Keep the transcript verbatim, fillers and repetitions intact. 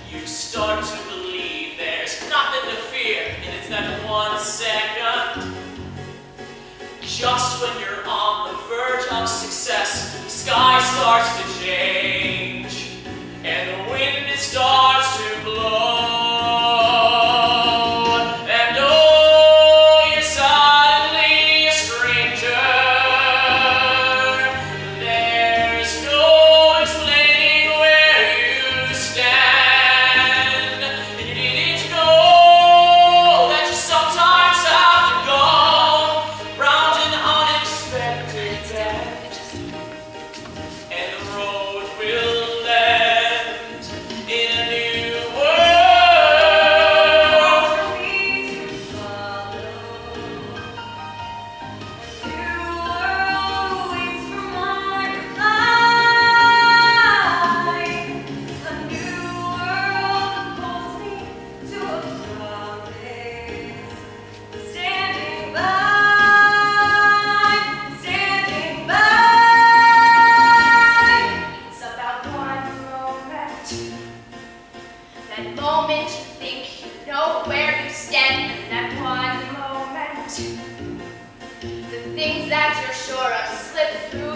You start to believe there's nothing to fear, and it's that one second. Just when you're on the verge of success, the sky starts to change, and the wind it starts to blow. And oh, you're suddenly a stranger. There's no explaining where you stand, and you didn't know that you sometimes have to go round an unexpected death, and the road will end in a new world. Please follow. A new world waits for my reply. A new world holds me to a promise. Standing by, standing by. It's about one moment. That moment you think you know where you stand. That one moment. The things that you're sure of slip through